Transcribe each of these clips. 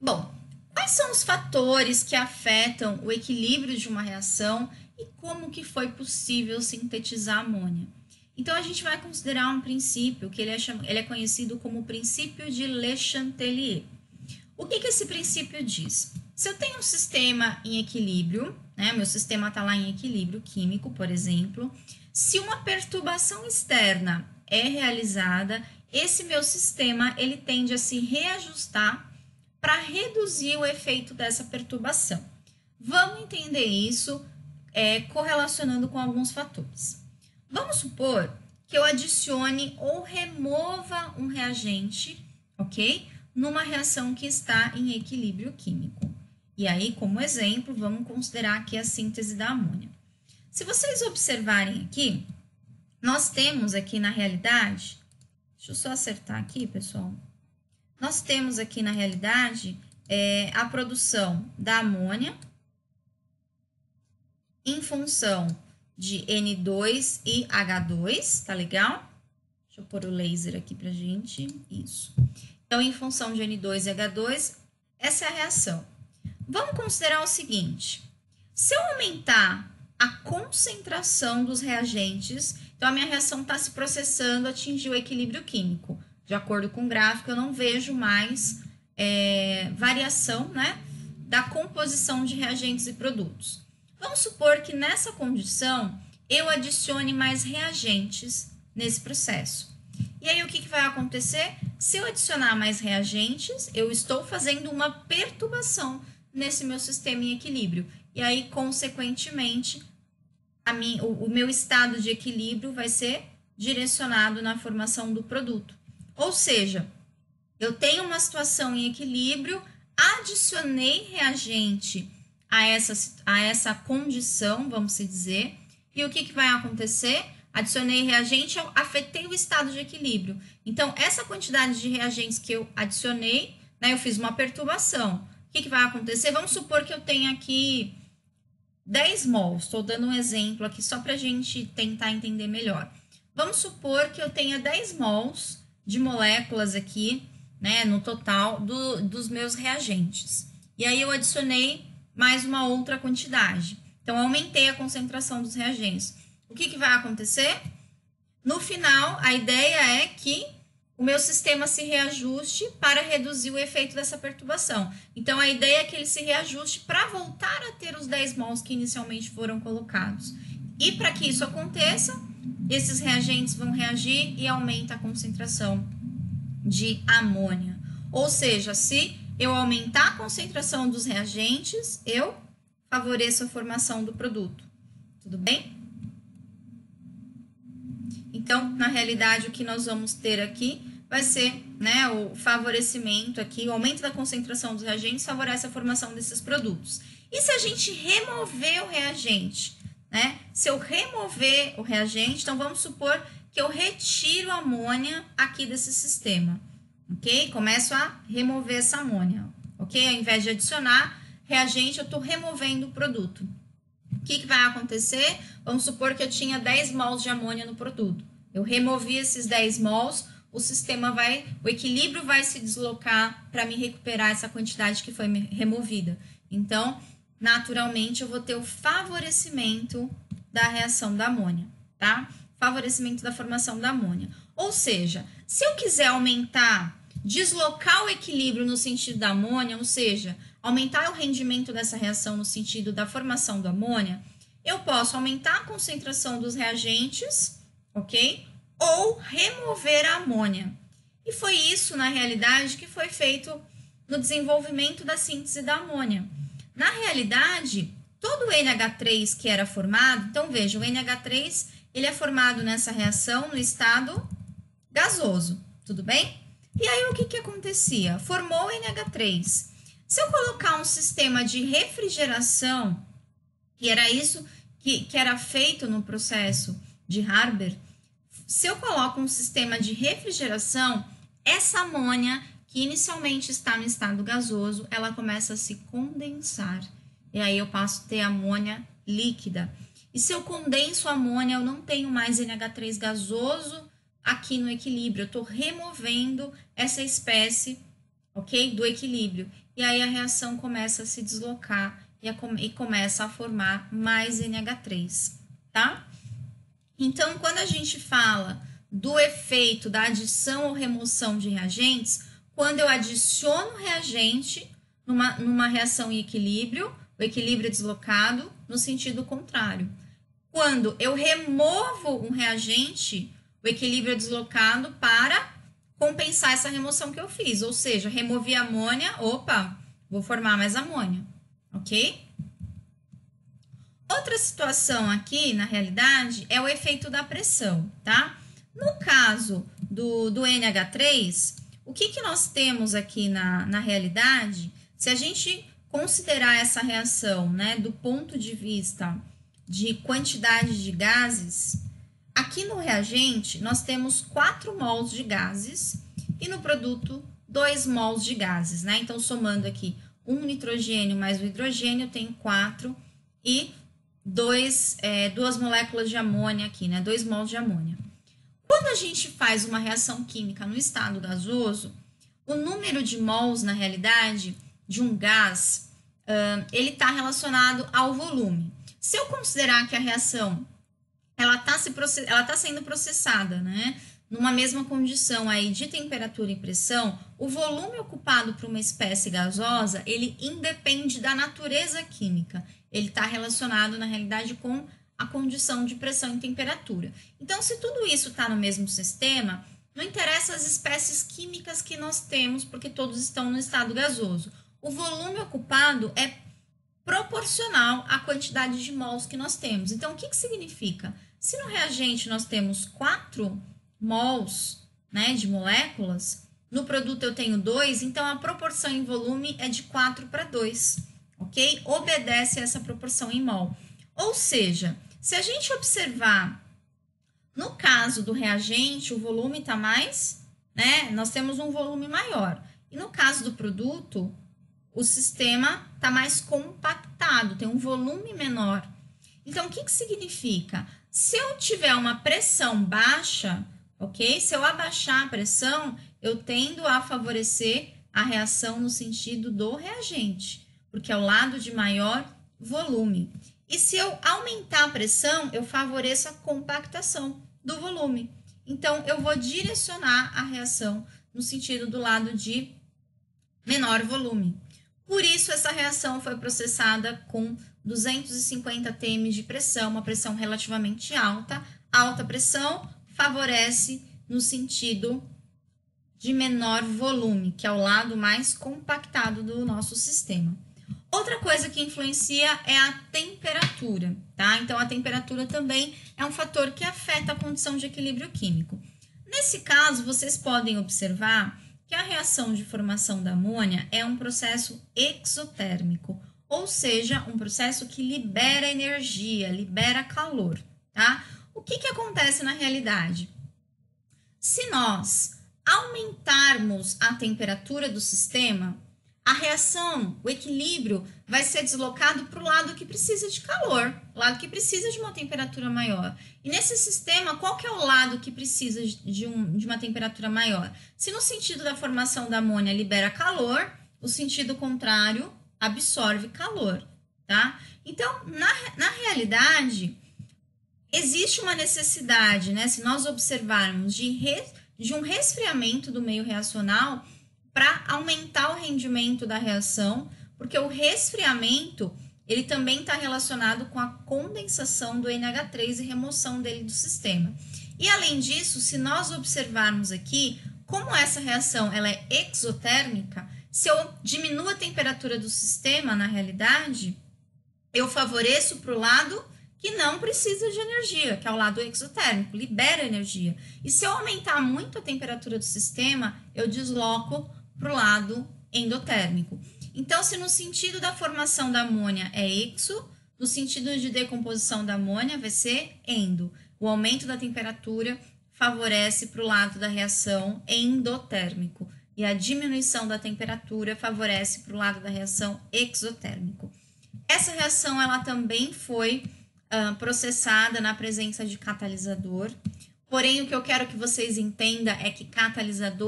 Bom, quais são os fatores que afetam o equilíbrio de uma reação e como que foi possível sintetizar amônia? Então, a gente vai considerar um princípio que ele é conhecido como o princípio de Le Chatelier. O que esse princípio diz? Se eu tenho um sistema em equilíbrio, né, meu sistema está lá em equilíbrio químico, por exemplo, se uma perturbação externa é realizada, esse meu sistema ele tende a se reajustar para reduzir o efeito dessa perturbação. Vamos entender isso correlacionando com alguns fatores. Vamos supor que eu adicione ou remova um reagente, ok? Numa reação que está em equilíbrio químico. E aí, como exemplo, vamos considerar aqui a síntese da amônia. Se vocês observarem aqui, nós temos aqui na realidade, deixa eu só acertar aqui, pessoal. Nós temos aqui na realidade a produção da amônia em função de N2 e H2, tá legal? Deixa eu pôr o laser aqui pra gente, isso. Então, em função de N2 e H2, essa é a reação. Vamos considerar o seguinte, se eu aumentar a concentração dos reagentes, então a minha reação está se processando, atingiu o equilíbrio químico. De acordo com o gráfico, eu não vejo mais variação, né, da composição de reagentes e produtos. Vamos supor que nessa condição eu adicione mais reagentes nesse processo. E aí o que vai acontecer? Se eu adicionar mais reagentes, eu estou fazendo uma perturbação nesse meu sistema em equilíbrio. E aí, consequentemente, o meu estado de equilíbrio vai ser direcionado na formação do produto. Ou seja, eu tenho uma situação em equilíbrio, adicionei reagente a essa condição, vamos dizer, e o que vai acontecer? Adicionei reagente, eu afetei o estado de equilíbrio. Então, essa quantidade de reagentes que eu adicionei, né, eu fiz uma perturbação. O que vai acontecer? Vamos supor que eu tenha aqui 10 mols. Estou dando um exemplo aqui só para a gente tentar entender melhor. Vamos supor que eu tenha 10 mols de moléculas aqui, né, no total dos meus reagentes. E aí eu adicionei mais uma outra quantidade. Então, aumentei a concentração dos reagentes. O que vai acontecer? No final, a ideia é que o meu sistema se reajuste para reduzir o efeito dessa perturbação. Então, a ideia é que ele se reajuste para voltar a ter os 10 mols que inicialmente foram colocados. E para que isso aconteça, esses reagentes vão reagir e aumenta a concentração de amônia. Ou seja, se eu aumentar a concentração dos reagentes, eu favoreço a formação do produto. Tudo bem? Então, na realidade, o que nós vamos ter aqui vai ser, né, o favorecimento aqui, o aumento da concentração dos reagentes favorece a formação desses produtos. E se a gente remover o reagente, né? Se eu remover o reagente, então vamos supor que eu retiro a amônia aqui desse sistema, ok? Começo a remover essa amônia, ok? Ao invés de adicionar reagente, eu estou removendo o produto. O que vai acontecer? Vamos supor que eu tinha 10 mols de amônia no produto. Eu removi esses 10 mols, o equilíbrio vai se deslocar para me recuperar essa quantidade que foi removida. Então, naturalmente, eu vou ter o favorecimento da reação da amônia, tá? Favorecimento da formação da amônia. Ou seja, se eu quiser deslocar o equilíbrio no sentido da amônia, ou seja, aumentar o rendimento dessa reação no sentido da formação da amônia, eu posso aumentar a concentração dos reagentes, ok? Ou remover a amônia. E foi isso, na realidade, que foi feito no desenvolvimento da síntese da amônia. Na realidade, todo o NH3 que era formado, então veja, o NH3 ele é formado nessa reação no estado gasoso, tudo bem? E aí o que acontecia? Formou o NH3. Se eu colocar um sistema de refrigeração, que era isso que era feito no processo de Haber, se eu coloco um sistema de refrigeração, essa amônia, que inicialmente está no estado gasoso, ela começa a se condensar. E aí eu passo a ter amônia líquida. E se eu condenso a amônia, eu não tenho mais NH3 gasoso aqui no equilíbrio. Eu estou removendo essa espécie, ok? Do equilíbrio. E aí a reação começa a se deslocar e começa a formar mais NH3, tá? Então, quando a gente fala do efeito da adição ou remoção de reagentes, quando eu adiciono reagente numa reação em equilíbrio, o equilíbrio é deslocado no sentido contrário. Quando eu removo um reagente, o equilíbrio é deslocado para compensar essa remoção que eu fiz. Ou seja, removi a amônia, opa, vou formar mais amônia, ok? Outra situação aqui, na realidade, é o efeito da pressão, tá? No caso do NH3, o que nós temos aqui na realidade, se a gente considerar essa reação, né, do ponto de vista de quantidade de gases, aqui no reagente nós temos 4 mols de gases e no produto 2 mols de gases, né? Então, somando aqui um nitrogênio mais o hidrogênio, eu tenho 4 e duas moléculas de amônia aqui, né? 2 mols de amônia. Quando a gente faz uma reação química no estado gasoso, o número de mols, na realidade, de um gás, ele está relacionado ao volume. Se eu considerar que a reação ela está sendo processada, né, numa mesma condição aí de temperatura e pressão, o volume ocupado por uma espécie gasosa, ele independe da natureza química. Ele está relacionado, na realidade, com a condição de pressão e temperatura. Então, se tudo isso está no mesmo sistema, não interessa as espécies químicas que nós temos, porque todos estão no estado gasoso. O volume ocupado é proporcional à quantidade de mols que nós temos. Então, o que significa? Se no reagente nós temos 4 mols, né, de moléculas, no produto eu tenho 2, então a proporção em volume é de 4 para 2, ok? Obedece a essa proporção em mol. Ou seja, se a gente observar, no caso do reagente, o volume está mais, né? Nós temos um volume maior. E no caso do produto, o sistema está mais compactado, tem um volume menor. Então, o que significa? Se eu tiver uma pressão baixa, ok? Se eu abaixar a pressão, eu tendo a favorecer a reação no sentido do reagente, porque é o lado de maior volume. E se eu aumentar a pressão, eu favoreço a compactação do volume. Então, eu vou direcionar a reação no sentido do lado de menor volume. Por isso, essa reação foi processada com 250 atm de pressão, uma pressão relativamente alta. Alta pressão favorece no sentido de menor volume, que é o lado mais compactado do nosso sistema. Outra coisa que influencia é a temperatura, tá? Então, a temperatura também é um fator que afeta a condição de equilíbrio químico. Nesse caso, vocês podem observar que a reação de formação da amônia é um processo exotérmico, ou seja, um processo que libera energia, libera calor, tá? O que acontece na realidade? Se nós aumentarmos a temperatura do sistema, a reação, o equilíbrio, vai ser deslocado para o lado que precisa de calor, o lado que precisa de uma temperatura maior. E nesse sistema, qual que é o lado que precisa de uma temperatura maior? Se no sentido da formação da amônia libera calor, o sentido contrário absorve calor, tá? Então, na realidade, existe uma necessidade, né? Se nós observarmos de um resfriamento do meio reacional para aumentar o rendimento da reação, porque o resfriamento ele também está relacionado com a condensação do NH3 e remoção dele do sistema. E além disso, se nós observarmos aqui, como essa reação ela é exotérmica, se eu diminuo a temperatura do sistema, na realidade, eu favoreço para o lado que não precisa de energia, que é o lado exotérmico, libera energia. E se eu aumentar muito a temperatura do sistema, eu desloco para o lado endotérmico. Então, se no sentido da formação da amônia é exo, no sentido de decomposição da amônia vai ser endo. O aumento da temperatura favorece para o lado da reação endotérmico e a diminuição da temperatura favorece para o lado da reação exotérmico. Essa reação ela também foi processada na presença de catalisador, porém o que eu quero que vocês entendam é que catalisador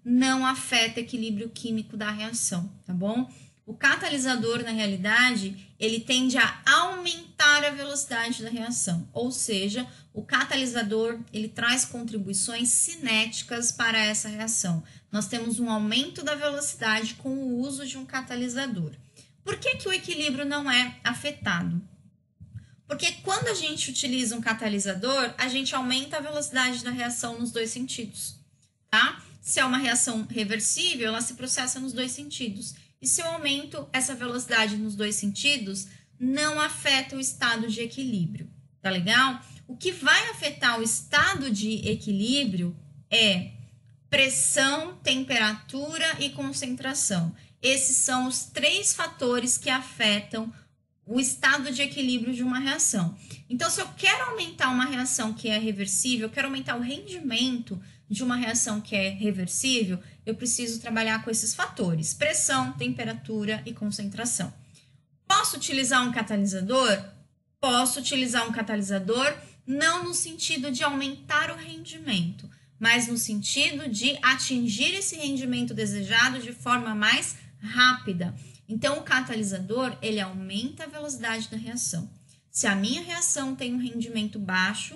não afeta o equilíbrio químico da reação, tá bom? O catalisador, na realidade, ele tende a aumentar a velocidade da reação, ou seja, o catalisador, ele traz contribuições cinéticas para essa reação. Nós temos um aumento da velocidade com o uso de um catalisador. Por que que o equilíbrio não é afetado? Porque quando a gente utiliza um catalisador, a gente aumenta a velocidade da reação nos dois sentidos, tá? Se é uma reação reversível, ela se processa nos dois sentidos. E se eu aumento essa velocidade nos dois sentidos, não afeta o estado de equilíbrio, tá legal? O que vai afetar o estado de equilíbrio é pressão, temperatura e concentração. Esses são os 3 fatores que afetam o estado de equilíbrio de uma reação. Então, se eu quero aumentar uma reação que é reversível, eu quero aumentar o rendimento de uma reação que é reversível, eu preciso trabalhar com esses fatores: pressão, temperatura e concentração. Posso utilizar um catalisador? Posso utilizar um catalisador não no sentido de aumentar o rendimento, mas no sentido de atingir esse rendimento desejado de forma mais rápida. Então, o catalisador, ele aumenta a velocidade da reação. Se a minha reação tem um rendimento baixo,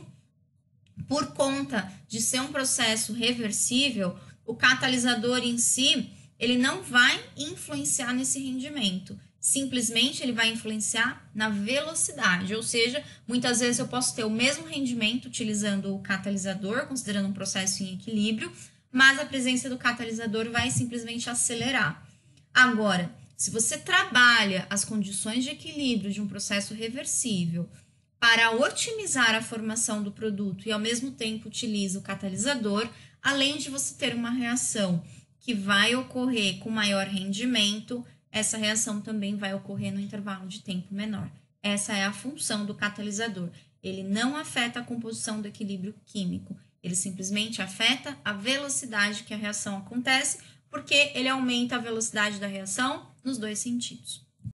por conta de ser um processo reversível, o catalisador em si, ele não vai influenciar nesse rendimento. Simplesmente ele vai influenciar na velocidade, ou seja, muitas vezes eu posso ter o mesmo rendimento utilizando o catalisador, considerando um processo em equilíbrio, mas a presença do catalisador vai simplesmente acelerar. Agora, se você trabalha as condições de equilíbrio de um processo reversível para otimizar a formação do produto e ao mesmo tempo utiliza o catalisador, além de você ter uma reação que vai ocorrer com maior rendimento, essa reação também vai ocorrer no intervalo de tempo menor. Essa é a função do catalisador. Ele não afeta a composição do equilíbrio químico, ele simplesmente afeta a velocidade que a reação acontece, porque ele aumenta a velocidade da reação nos dois sentidos.